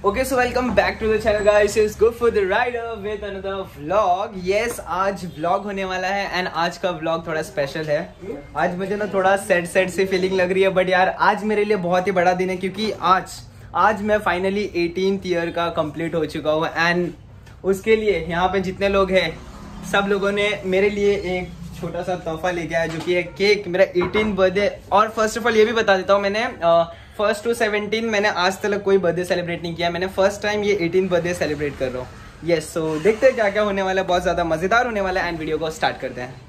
Okay, so welcome back to the channel guys. It's good for the rider with another vlog. Yes, आज vlog होने वाला है and आज का vlog थोड़ा स्पेशल है. आज मुझे ना थोड़ा सैड सी फीलिंग लग रही है, बट यार आज मेरे लिए बहुत ही बड़ा दिन है क्योंकि आज मैं फाइनली 18th ईयर का कंप्लीट हो चुका हूँ एंड उसके लिए यहाँ पे जितने लोग हैं सब लोगों ने मेरे लिए एक छोटा सा तोहफा लेके आया जो कि एक केक, मेरा 18th बर्थडे. और फर्स्ट ऑफ ऑल ये भी बता देता हूँ, मैंने 1st to 17 मैंने आज तक कोई बर्थडे सेलिब्रेट नहीं किया. मैंने फर्स्ट टाइम ये 18th बर्थडे सेलिब्रेट कर रहा हूँ. यस, सो देखते हैं क्या क्या होने वाला है. बहुत ज़्यादा मज़ेदार होने वाला है एंड वीडियो को स्टार्ट करते हैं.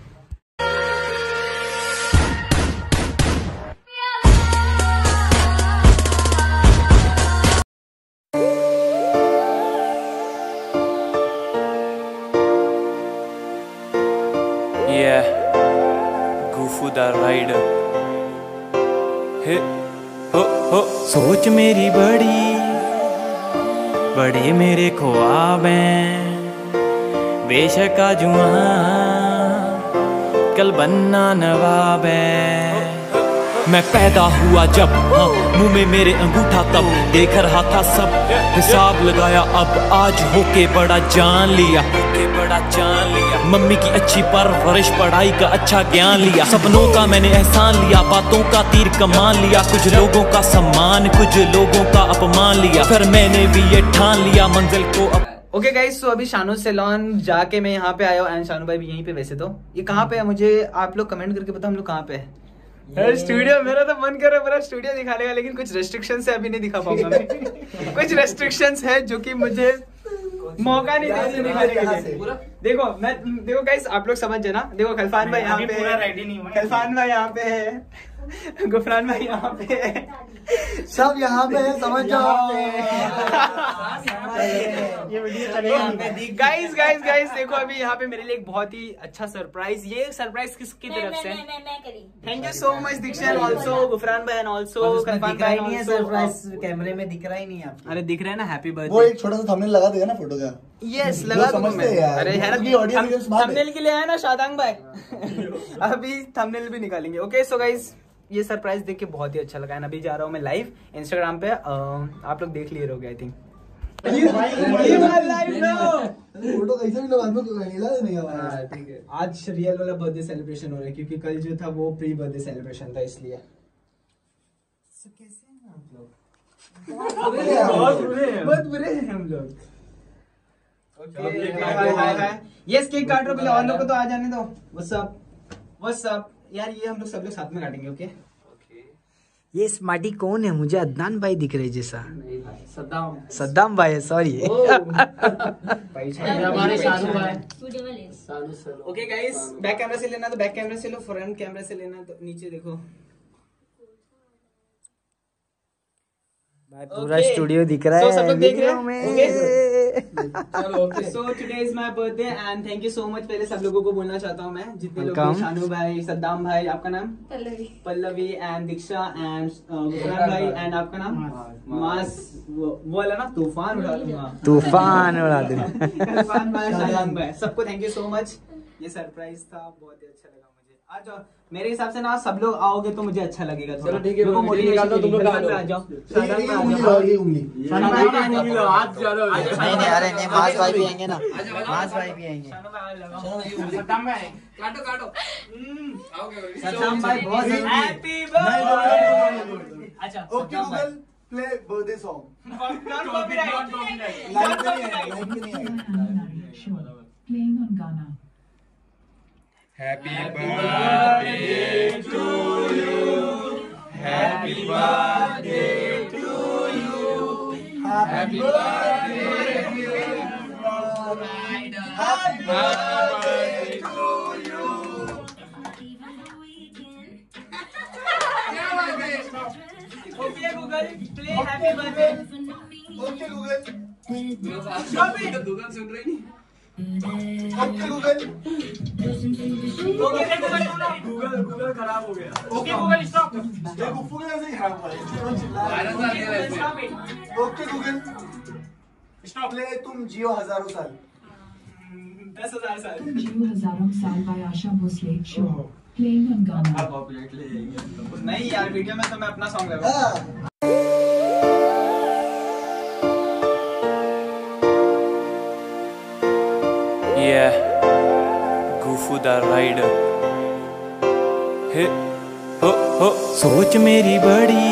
गुफू द राइडर हो सोच मेरी बड़ी मेरे ख्वाब हैं, बेशक आज कल बनना नवाब है. मैं पैदा हुआ जब मुंह में मेरे अंगूठा तब देख रहा था सब, हिसाब लगाया अब आज होके बड़ा जान लिया. मम्मी की अच्छी परवरिश, पढ़ाई का अच्छा ज्ञान लिया, सपनों का मैंने एहसान लिया, बातों का तीर कमान लिया, कुछ लोगों का सम्मान कुछ लोगों का अपमान लिया, फिर मैंने भी ये ठान लिया मंजिल को. ओके गाइस, तो अभी शानू सैलून जाके मैं यहाँ पे आया हूँ एंड शानू भाई भी यहीं पे. वैसे तो ये कहाँ पे है मुझे आप लोग कमेंट करके बताओ हम लोग कहाँ पे है. स्टूडियो, मेरा तो मन कर रहा है मेरा स्टूडियो दिखाने का, लेकिन कुछ रेस्ट्रिक्शंस है, अभी नहीं दिखा पाऊंगा मैं. कुछ रेस्ट्रिक्शंस है जो कि मुझे मौका नहीं देते दिखाने के लिए. देखो गाइस, आप लोग समझ जाना. देखो खलफान भाई यहाँ पे है, खलफान भाई यहाँ पे है, गुफरान भाई यहाँ पे है, सब यहाँ पे है, समझ जाओ. गाइस देखो अभी यहाँ पे मेरे लिए एक बहुत ही अच्छा सरप्राइज. ये सरप्राइज किसकी तरफ से? Thank you so much Diksha and also Gufran भाई एंड ऑल्सो खलफान भाई. सरप्राइज कैमरे में दिख रहा ही नहीं है. अरे दिख रहा है ना, हैप्पी बर्थडे. वो एक छोटा सा थंबनेल लगा देगा ना फोटो का. यस, लगा दूंगा मैं. अरे है ना, थंबनेल के लिए है ना शादांग भाई. अभी थंबनेल भी निकालेंगे. ओके सो गाइस, ये सरप्राइज देख के बहुत ही अच्छा लगा है. अभी जा रहा हूँ मैं लाइव इंस्टाग्राम पे, आप लोग देख लिए रहोगे आई थिंक. फोटो कैसे भी लोग आदमी को हिला देने का. ठीक है, आज रियल वाला बर्थडे सेलिब्रेशन हो रहा है क्योंकि कल जो था वो प्री बर्थडे सेलिब्रेशन था, इसलिए. कैसे हैं आप लोग? बहुत बुरे हैं हम लोग. यस, केक काट रहे हो, पहले और लोगों को तो आ जाने दो. व्हाट्स अप यार, ये हम लोग सब लोग साथ में काटेंगे. ओके. ये स्मार्टी कौन है? मुझे अदनान भाई दिख रहे जैसा. नहीं भाई, सद्दाम भाई है, सॉरी. हमारे शानू भाई. ओके गाइस, बैक कैमरा से लेना तो बैक कैमरा से लो, फ्रंट कैमरा से लेना तो नीचे देखो. पूरा स्टूडियो दिख रहा है. सब लोग देख रहे हैं. So today is my birthday and thank you so much. पहले सब लोगों को बोलना चाहता हूँ मैं, जितने लोग हैं, शानू भाई, सद्दाम भाई, आपका नाम पल्लवी एंड दीक्षा एंड गुफरान भाई एंड आपका नाम मास, वो वाला ना तूफान उड़ा दूंगा. इरफान भाई, शादांग भाई, सबको थैंक यू सो मच. ये सरप्राइज था, बहुत ही अच्छा लगा मुझे. आज मेरे हिसाब से ना सब लोग आओगे तो मुझे अच्छा लगेगा. चलो ठीक है, तुम लोग आ जाओ. नहीं अरे नहीं, मास भाई भी आएंगे ना, मास भाई भी आएंगे. काटो. सद्दाम भाई बहुत हैप्पी बर्थडे. अच्छा okay Google play birthday song. Copyright like नहीं है. Playing on Ghana. Happy birthday to you. Happy birthday to you. Happy birthday to rider. Happy birthday to you. Okay Google play happy birthday. Okay Google. Google सुन रही नहीं. Okay Google. Google खराब हो गया. Okay Google stop. ये गुफ्फू के वजह से खराब हुआ है. Okay Google stop. प्ले तुम जियो हजारों साल. 10,000 साल. जियो हजारों साल by Asha Bhosle show. Playing on Ghana. नहीं यार, वीडियो में तो मैं अपना सॉन्ग लगा. Yeah, Gufu the rider. Hey, ho ho. सोच मेरी बड़ी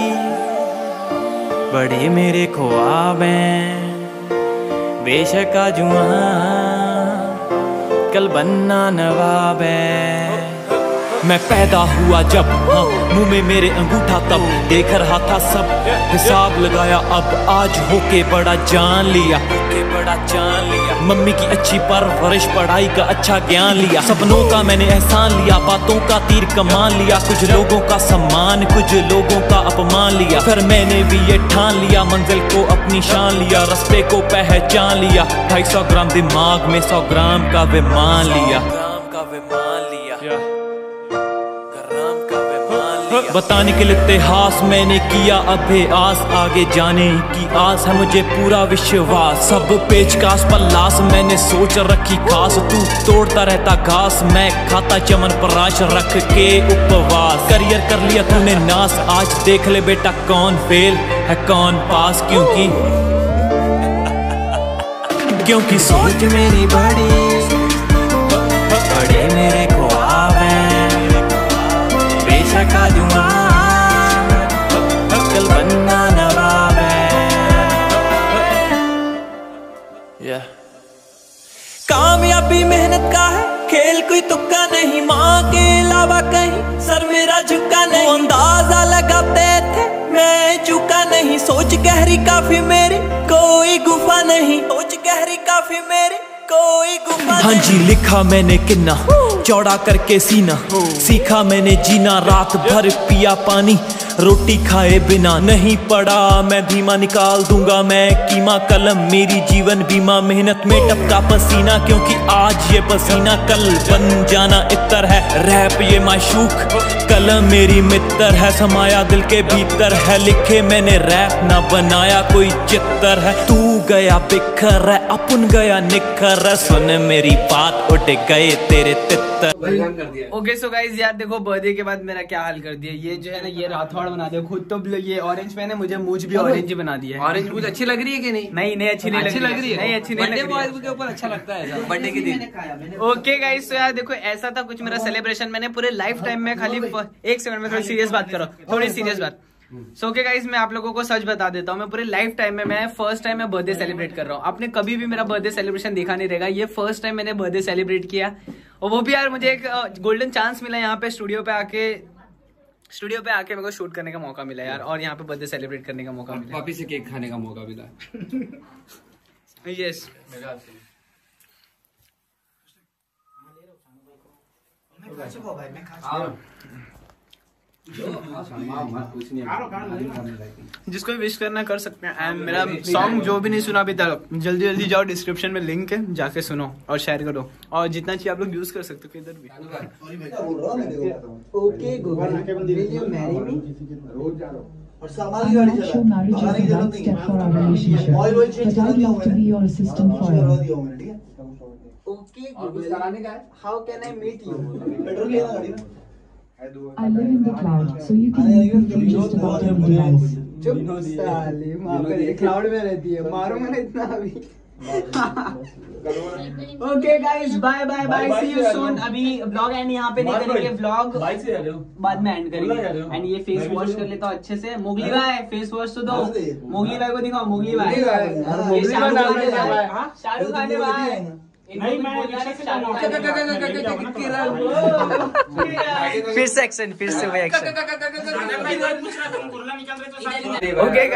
बड़े मेरे ख्वाब हैं, बेशक आज वहाँ कल बनना नवाब है। मैं पैदा हुआ जब मुंह में मेरे अंगूठा तब देख रहा था सब, हिसाब लगाया अब आज होके बड़ा जान लिया, मम्मी की अच्छी परवरिश पढ़ाई का अच्छा ज्ञान लिया, सपनों का मैंने एहसान लिया, बातों का तीर कमान लिया, कुछ लोगों का सम्मान कुछ लोगों का अपमान लिया, फिर मैंने भी ये ठान लिया मंजिल को अपनी शान लिया, रास्ते को पहचान लिया, 250 ग्राम दिमाग में 100 ग्राम का विमान लिया। बताने के लिए इतिहास मैंने किया अभ्यास, आगे जाने की आस है मुझे पूरा विश्वास, सब पेचकास पल्लास मैंने सोच रखी खास, तू तोड़ता रहता घास मैं खाता चमन पराश रख के उपवास, करियर कर लिया तूने नाश, आज देख ले बेटा कौन फेल है कौन पास, क्योंकि सोच मेरी बड़ी बड़े मेरे ख्वाब हैं, बेशक आज कल बनना नवाब है। कामयाबी मेहनत का है खेल कोई तुक्का नहीं, माँ के अलावा कहीं सर मेरा झुका नहीं, अंदाजा लगाते थे मैं चुका नहीं, सोच गहरी काफी मेरी कोई गुफा नहीं, सोच गहरी काफी मेरी कोई गुफा। हाँ जी लिखा मैंने किन्ना चौड़ा करके सीना, सीखा मैंने जीना रात भर पिया पानी, रोटी खाए बिना नहीं पड़ा मैं धीमा, निकाल दूंगा मैं कीमा, कलम मेरी जीवन बीमा, मेहनत में टपका पसीना, क्योंकि आज ये पसीना कल बन जाना इतर है, रैप ये माशूक कलम मेरी मित्र है, समाया दिल के भीतर है, लिखे मैंने रैप ना बनाया कोई चित्र है, तू गया बिखर है अपन गया निखर है, सुन मेरी बात उठ गए तेरे तितर। ओके सो गाइस यार देखो बर्थडे के बाद मेरा क्या हाल कर दिया, ये जो है ना ये राठौड़ बना दिया खुद, तो ये ऑरेंज पहने मुझे मूछ भी ऑरेंज ही बना दिया है। ऑरेंज मुझे अच्छी लग रही है कि नहीं? नहीं अच्छी नहीं लग रही है, नहीं अच्छी नहीं लग रही है, के ऊपर अच्छा लगता है बर्थडे के दिन। ओके गाइस तो यार देखो ऐसा था कुछ मेरा सेलिब्रेशन, मैंने पूरे लाइफ टाइम में खाली एक सेकंड में थोड़ी सीरियस बात करो, थोड़ी सीरियस बात। सो ओके गाइस मैं आप लोगों को सच बता देता हूँ, मैं पूरे लाइफ टाइम में मैं फर्स्ट टाइम मैं बर्थडे सेलिब्रेट कर रहा हूँ, आपने कभी भी मेरा बर्थडे सेलिब्रेशन देखा नहीं रहेगा, ये फर्स्ट टाइम मैंने बर्थडे सेलिब्रेट किया, और वो भी यार मुझे एक गोल्डन चांस मिला यहाँ पे स्टूडियो पे आके मेरे को शूट करने का मौका मिला यार, और यहाँ पे बर्थडे सेलिब्रेट करने का मौका मिला, वापिस से केक खाने का मौका मिला। यस जिसको भी विश करना कर सकते हैं, एंड मेरा सॉन्ग जो भी नहीं सुना अभी तक जल्दी जाओ डिस्क्रिप्शन में लिंक है जाके सुनो और शेयर करो, और जितना चाहिए आप लोग यूज कर सकते हो किधर भी। ओके गूगल मैरी मी और सामान की गाड़ी Sure, marriage is the right step for our relationship, but I'd love to be your assistant forever. Okay Google how can I meet you, petrol लेना गाड़ी में। I live in the cloud, so you can meet me through just about any device. चुप साले माँ पे cloud में रहती है, मारूंगा ना इतना अभी। Okay guys bye see you soon. अभी ब्लॉग एंड यहाँ पे नहीं करेंगे, ब्लॉग बाद में एंड करेंगे, एंड ये फेस वॉश कर लेता हूँ अच्छे से। मोगली भाई फेस वॉश तो दो, मोगली भाई को दिखाओ, मोगली भाई शाहरुख खान भाई नहीं फिर से एक्शन, फिर से वही एक्शन। ओके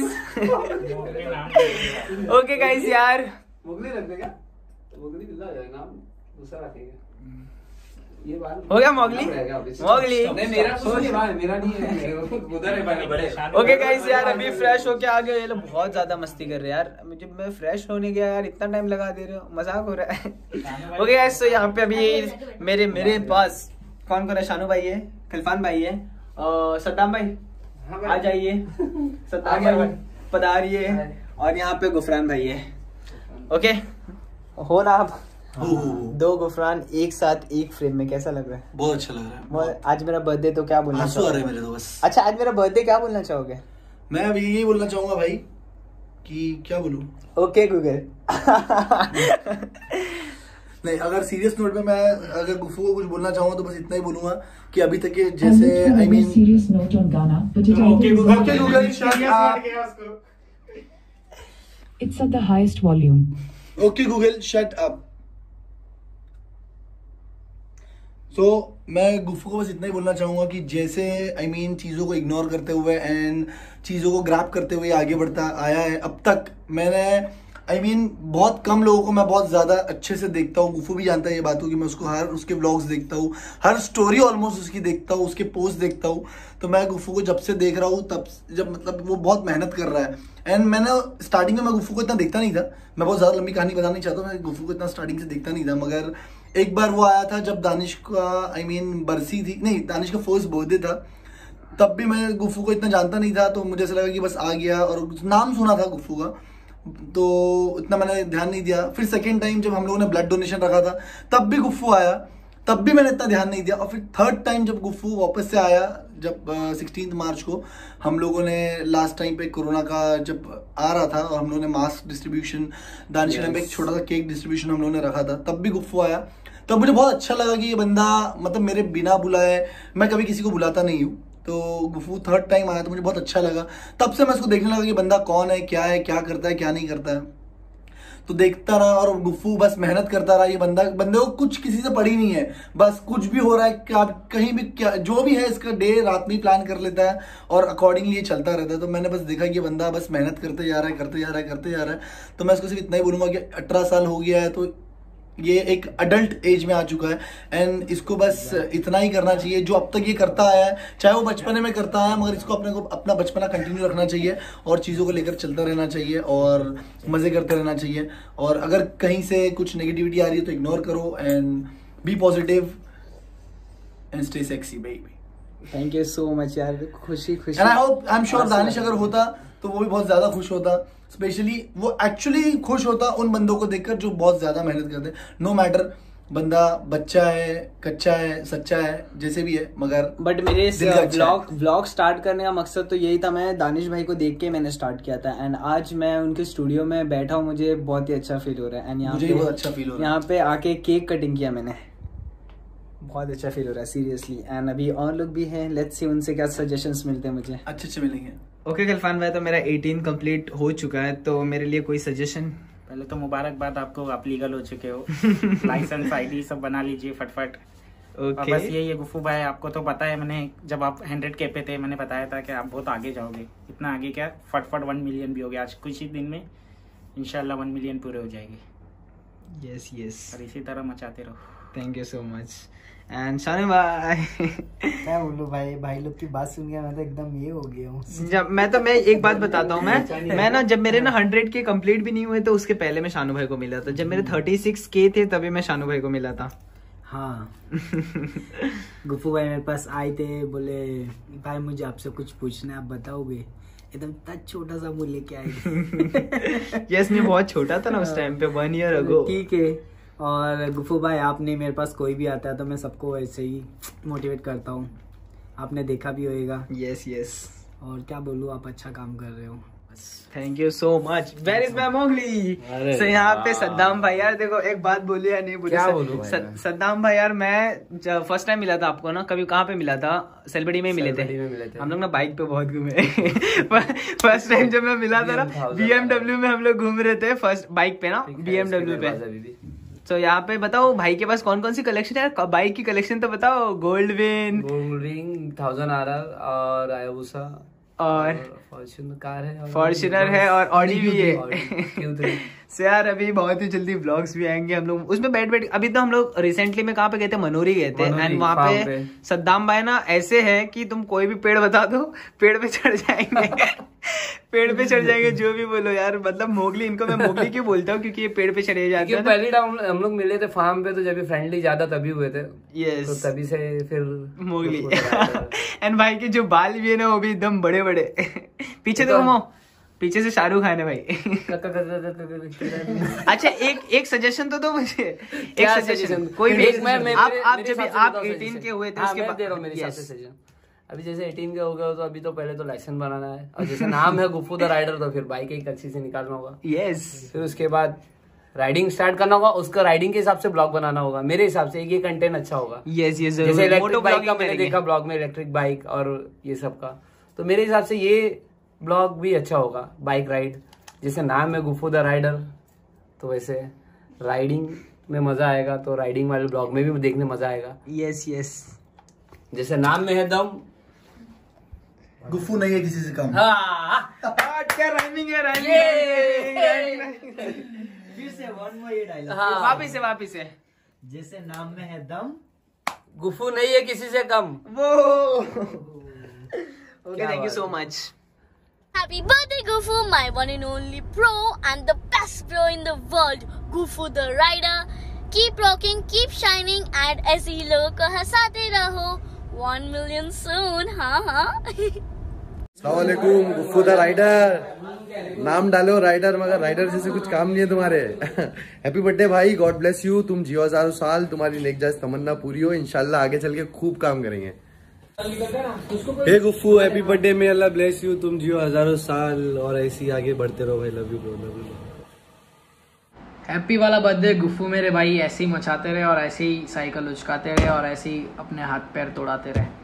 गाइस यार मुगली रख देगा, मुगली दिल्ला हो जाएगा, नाम दूसरा रखेगा। ये बात हो गया मोगली नहीं मेरा नहीं है, उधर है बड़े। ओके गाइस यार अभी फ्रेश होके आ गए, ये लोग बहुत ज्यादा मस्ती कर रहे हैं यार, मुझे मैं फ्रेश होने गया यार, इतना टाइम लगा दे रहे हो, मजाक हो रहा है। ओके गाइस तो यहाँ पे अभी मेरे पास कौन है, शानू भाई है, खिलफान भाई है, सद्दाम भाई आ जाइए, सद्दाम भाई पधारिए, और यहाँ पे गुफरान भाई है। ओके हो ना आप दो गुफरान एक साथ एक फ्रेम में, कैसा लग रहा है? बहुत अच्छा लग रहा है। आज मेरा बर्थडे तो क्या बोलना आंसू आ रहे मेरे तो बस। अच्छा आज मेरा बर्थडे क्या बोलना चाहोगे? मैं अभी यही बोलना चाहूंगा भाई कि क्या बोलूं। ओके गूगल नहीं, अगर सीरियस नोट पे मैं अगर गुफ्फू को कुछ बोलना चाहूँ तो बस इतना ही बोलूंगा कि अभी तक के जैसे I mean serious note on Ghana, but it okay Google shut up, it's at the highest volume. Okay Google shut up. So मैं गुफ्फू को बस इतना ही बोलना चाहूंगा कि जैसे आई मीन चीज़ों को इग्नोर करते हुए एंड चीज़ों को ग्रैब करते हुए आगे बढ़ता आया है अब तक। मैंने आई मीन बहुत कम लोगों को मैं बहुत ज़्यादा अच्छे से देखता हूँ, गुफ्फू भी जानता है ये बात हो कि मैं उसको हर उसके व्लॉग्स देखता हूँ, हर स्टोरी ऑलमोस्ट उसकी देखता हूँ, उसके पोस्ट देखता हूँ। तो मैं गुफ्फू को जब से देख रहा हूँ तब जब मतलब वो बहुत मेहनत कर रहा है। एंड मैंने स्टार्टिंग में मैं गुफ्फू को इतना देखता नहीं था, मैं बहुत ज़्यादा लंबी कहानी बताना नहीं चाहता, मैं गुफ्फू को इतना स्टार्टिंग से देखता नहीं था। मगर एक बार वो आया था जब दानिश का आई मीन बरसी थी, नहीं दानिश का फर्स्ट बर्थडे था, तब भी मैं गुफ्फू को इतना जानता नहीं था। तो मुझे ऐसा लगा कि बस आ गया और नाम सुना था गुफ्फू का तो इतना मैंने ध्यान नहीं दिया। फिर सेकेंड टाइम जब हम लोगों ने ब्लड डोनेशन रखा था तब भी गुफ्फू आया, तब भी मैंने इतना ध्यान नहीं दिया। और फिर थर्ड टाइम जब गुफ्फू वापस से आया जब 16 मार्च को हम लोगों ने लास्ट टाइम पे कोरोना का जब आ रहा था और हम लोगों ने मास्क डिस्ट्रीब्यूशन दानिश में एक छोटा सा केक डिस्ट्रीब्यूशन हम लोगों ने रखा था, तब भी गुफ्फू आया। तब मुझे बहुत अच्छा लगा कि ये बंदा मतलब मेरे बिना बुलाए, मैं कभी किसी को बुलाता नहीं हूँ, तो गुफ्फू थर्ड टाइम आया तो मुझे बहुत अच्छा लगा। तब से मैं इसको देखने लगा कि बंदा कौन है, क्या करता है, क्या नहीं करता है। तो देखता रहा और गुफ्फू बस मेहनत करता रहा। ये बंदे को कुछ किसी से पड़ी नहीं है, बस कुछ भी हो रहा है क्या कहीं भी क्या जो भी है इसका डे रात में प्लान कर लेता है और अकॉर्डिंगली ये चलता रहता है। तो मैंने बस देखा कि ये बंदा बस मेहनत करते जा रहा है। तो मैं इसको सिर्फ इतना ही बोलूंगा कि 18 साल हो गया है तो ये एक अडल्ट एज में आ चुका है एंड इसको बस इतना ही करना चाहिए जो अब तक ये करता आया है, चाहे वो बचपने में करता है, मगर इसको अपना बचपना कंटिन्यू रखना चाहिए और चीज़ों को लेकर चलता रहना चाहिए और मज़े करते रहना चाहिए। और अगर कहीं से कुछ नेगेटिविटी आ रही है तो इग्नोर करो and be positive and stay sexy baby. Thank you so much यार, Khushi and I am sure Danish अगर होता तो वो भी बहुत ज़्यादा खुश होता। स्पेशली वो एक्चुअली खुश होता उन बंदों को देखकर जो बहुत ज़्यादा मेहनत करते हैं। नो मैटर बंदा बच्चा है, कच्चा है, सच्चा है, जैसे भी है, मगर बट मेरे व्लॉग स्टार्ट करने का मकसद तो यही था। मैं दानिश भाई को देख के मैंने स्टार्ट किया था एंड आज मैं उनके स्टूडियो में बैठा हूँ, मुझे बहुत ही अच्छा फील हो रहा है। एंड यहाँ पे आके केक कटिंग किया मैंने, बहुत अच्छा फील हो रहा है सीरियसली। एंड अभी और लोग भी हैं, लेट्स सी उनसे क्या सजेशंस मिलते हैं मुझे। अच्छे मिलेंगे। ओके गलफान भाई, तो मेरा 18 कंप्लीट हो चुका है, तो मेरे लिए कोई सजेशन? पहले तो मुबारकबाद आपको, आप लीगल हो चुके हो। लाइसेंस आईडी सब बना लीजिए फटफट। ओके बस यही है गुफ्फू भाई, आपको तो पता है, मैंने जब आप 100K पे थे मैंने बताया था कि आप बहुत आगे जाओगे। इतना आगे क्या, फटफट 1 मिलियन भी हो गया आज कुछ ही दिन में, इंशाल्लाह 1 मिलियन पूरे हो जाएंगे। यस और इसी तरह मचाते रहो। Thank you so much. And Shanu भाई क्या बोलूं भाई लोग की बात सुन के मैं तो एकदम ये हो गया हूँ। जब मैं एक बात बताता हूँ, मैं ना जब मेरे ना 100K कंप्लीट भी नहीं हुए तो उसके पहले मैं शानू भाई को मिला था। जब मेरे 36K थे तभी मैं शानू भाई को मिला था। हाँ गुफ्फू भाई मेरे पास आए थे, बोले भाई मुझे आपसे कुछ पूछना है, आप बताओगे? एकदम छोटा सा बोले क्या है। यस मैं बहुत छोटा था ना उस टाइम पे, 1 ईयर अगो। ठीक है। और गुफ्फू भाई आपने मेरे पास कोई भी आता है तो मैं सबको ऐसे ही मोटिवेट करता हूँ, आपने देखा भी होएगा। यस और क्या बोलूँ, आप अच्छा काम कर रहे हो। Thank you so much. Where is my Mowgli? So यहाँ पे सद्दाम भाई, यार देखो एक बात बोली या नहीं बोली? सद्दाम भाई यार, मैं जब फर्स्ट टाइम मिला था आपको ना, कभी कहाँ पे मिला था? सेलिब्रिटी में मिले थे हम लोग ना, बाइक पे बहुत घूमे। फर्स्ट टाइम जब मैं मिला था ना, BMW में हम लोग घूम रहे थे फर्स्ट बाइक पे ना, BMW पे। तो यहाँ पे बताओ भाई के पास कौन कौन सी कलेक्शन है? बाइक की कलेक्शन तो बताओ। गोल्ड रिंग 1000 RR और आयाबुसा और फॉर्च्यूनर कार है, फॉर्च्यूनर है और ऑडी भी है। सो यार अभी बहुत ही जल्दी व्लॉग्स भी आएंगे हम लोग उसमें बैठ अभी तो हम लोग रिसेंटली में कहाँ पे गए थे? मनोरी गए थे। एंड वहाँ पे सद्दाम भाई ना ऐसे है कि तुम कोई भी पेड़ बता दो, पेड़ पे चढ़ जाएंगे। पेड़ पे चढ़ जाएंगे, जो भी बोलो यार। मतलब मोगली, इनको मैं मोगली क्यों बोलता हूँ क्योंकि ये पेड़ पे चढ़े जाते हैं। पहली टाइम हम लोग मिले थे फार्म पे, तो जब फ्रेंडली ज्यादा तभी हुए थे। यस तो तभी से फिर मोगली। एंड भाई के जो बाल भी है ना वो भी एकदम बड़े बड़े। पीछे तो घुमाओ, पीछे से शाहरुख खान है भाई। अच्छा एक सजेशन तो दो मुझे, एक सजेशन कोई भी। आप जब आप 18 के हुए थे उसके बाद, अभी जैसे 18 का हो गया तो अभी तो पहले तो लाइसेंस बनाना है, और जैसे नाम है गुफ्फू द राइडर तो फिर बाइक एक अच्छी से निकालना होगा। यस। फिर उसके बाद राइडिंग स्टार्ट करना होगा, उसका राइडिंग के हिसाब से ब्लॉग बनाना होगा। मेरे हिसाब से ये कंटेंट अच्छा होगा। यस यस, जैसे इलेक्ट्रिक बाइक का मैंने देखा ब्लॉग में, इलेक्ट्रिक बाइक और ये सब का, तो मेरे हिसाब से ये ब्लॉग भी अच्छा होगा। बाइक राइड, जैसे नाम है गुफू द राइडर, तो वैसे राइडिंग में मजा आएगा, तो राइडिंग वाले ब्लॉग में भी देखने मजा आएगा। यस यस, जैसे नाम में है दम, गुफ्फू नहीं है किसी से कम। हाँ क्या राइमिंग है, फिर से वन मोर ये डायलॉग। हाँ, वापिस से जैसे नाम में है दम, गुफू नहीं है किसी से कम। वो okay, thank you so much. Happy birthday, Gufu, my one and only pro and the best pro in the world, Gufu the rider. Keep rocking, keep shining, and ऐसे ही लोगों को हंसाते रहो. 1 million soon, हाँ. अस्सलामुअलैकुम, गुफ्फू द राइडर। नाम डालो rider, मगर rider जैसे कुछ काम नहीं है तुम्हारे। हैप्पी बर्थडे भाई, गॉड ब्लेस यू, तुम जियो हजारों साल, तुम्हारी नेक जायज तमन्ना पूरी हो, इंशाल्लाह आगे चल के खूब काम करेंगे। Hey Guffu, happy birthday, may Allah bless you, तुम जियो हजारों साल और ऐसे ही आगे बढ़ते रहो भाई। Love you bro, love you. Happy वाला बर्थडे गुफ्फू मेरे भाई, ऐसे ही मचाते रहे और ऐसे ही साइकिल उचकाते रहे और ऐसे ही अपने हाथ पैर तोड़ाते रहे।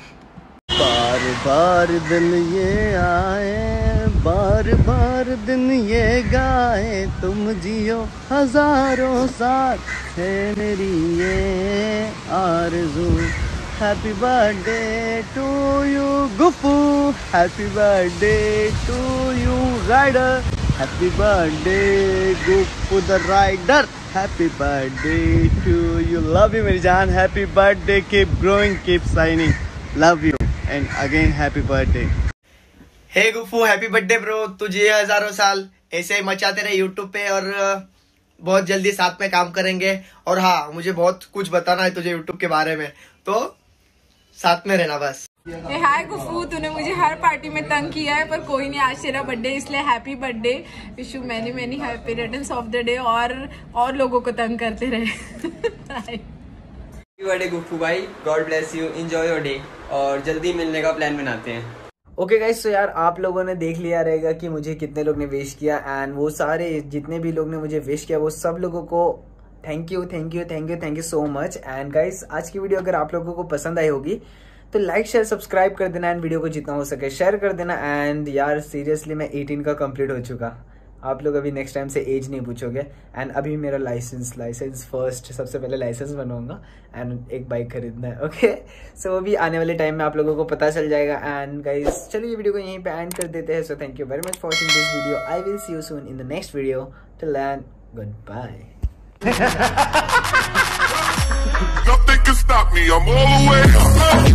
बार बार दिन ये आए, बार बार दिन ये गाए, तुम जियो हजारों साल, है मेरी ये आरज़ू। Happy birthday to you Guffu, happy birthday to you rider, happy birthday Guffu the rider, happy birthday to you. Love you मेरी जान, happy birthday, keep growing, keep shining, love you and again happy birthday. Hey Guffu, happy birthday bro, तुझे हजारों साल ऐसे ही मचाते रहे YouTube पे, और बहुत जल्दी साथ में काम करेंगे। और हाँ, मुझे बहुत कुछ बताना है तुझे यूट्यूब के बारे में, तो साथ में रहना बस। हाय गुफ्फू, तूने मुझे हर पार्टी में तंग किया है, पर कोई नहीं, आज तेरा बर्थडे, इसलिए happy birthday, wish you many many happy returns of the day, और लोगों को तंग करते रहे। बर्थडे गुफ्फू भाई, God bless you, enjoy your day, और जल्दी मिलने का प्लान बनाते हैं। ओके गाइस, तो यार आप लोगों ने देख लिया रहेगा कि मुझे कितने लोग ने विश किया, एंड वो सारे जितने भी लोग ने मुझे विश किया, वो सब लोगों को thank you so much. And guys, आज की वीडियो अगर आप लोगों को पसंद आई होगी तो लाइक शेयर सब्सक्राइब कर देना, एंड वीडियो को जितना हो सके शेयर कर देना। एंड यार सीरियसली मैं 18 का कंप्लीट हो चुका, आप लोग अभी नेक्स्ट टाइम से एज नहीं पूछोगे। एंड अभी मेरा लाइसेंस फर्स्ट, सबसे पहले लाइसेंस बनवाऊंगा, एंड एक बाइक खरीदना है। ओके, सो वो भी आने वाले टाइम में आप लोगों को पता चल जाएगा। एंड गाइस, चलिए वीडियो को यहीं पे एंड कर देते हैं। So thank you very much for watching this video, I will see you soon in the next video, till then good bye. Nothing can stop me, I'm all the way up.